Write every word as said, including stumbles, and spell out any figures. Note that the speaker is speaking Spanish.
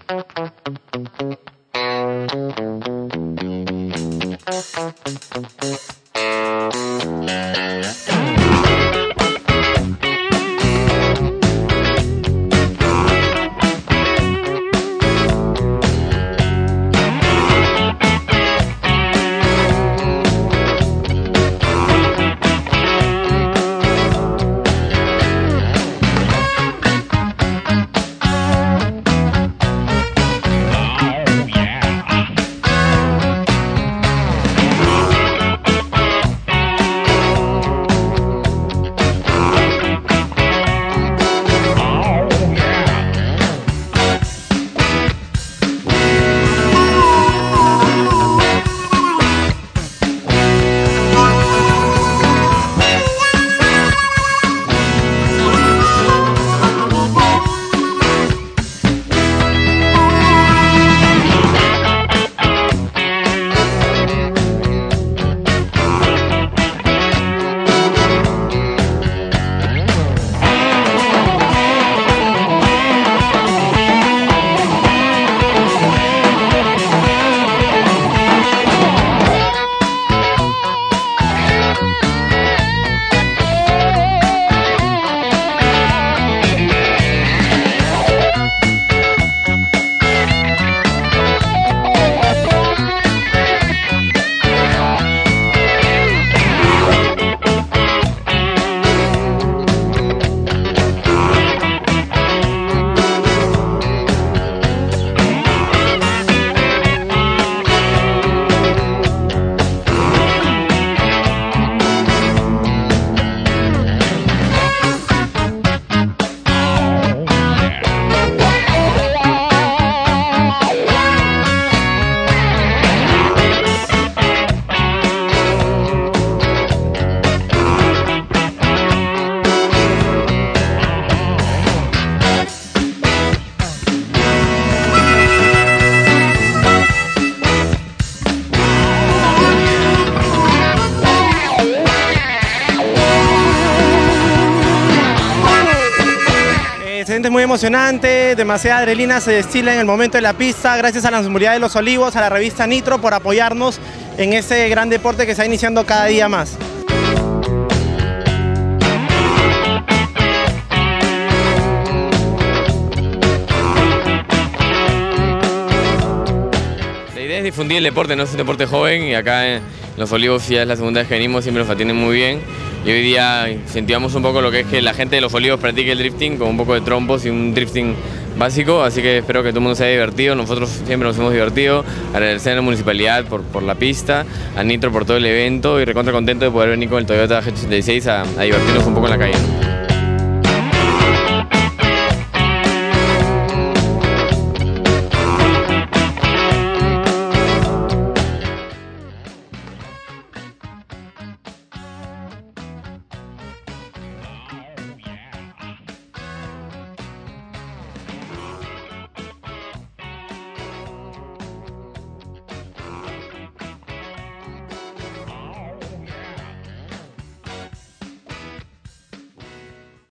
Es muy emocionante, demasiada adrenalina se destila en el momento de la pista. Gracias a la Municipalidad de Los Olivos, a la revista Nitro por apoyarnos en este gran deporte que está iniciando cada día más. La idea es difundir el deporte, no es un deporte joven, y acá en Los Olivos ya es la segunda vez que venimos, siempre nos atienden muy bien. Y hoy día incentivamos un poco lo que es que la gente de Los Olivos practique el drifting con un poco de trompos y un drifting básico, así que espero que todo el mundo se haya divertido. Nosotros siempre nos hemos divertido. Agradecer a la municipalidad por, por la pista, a Nitro por todo el evento y recontra contento de poder venir con el Toyota G ochenta y seis a, a divertirnos un poco en la calle.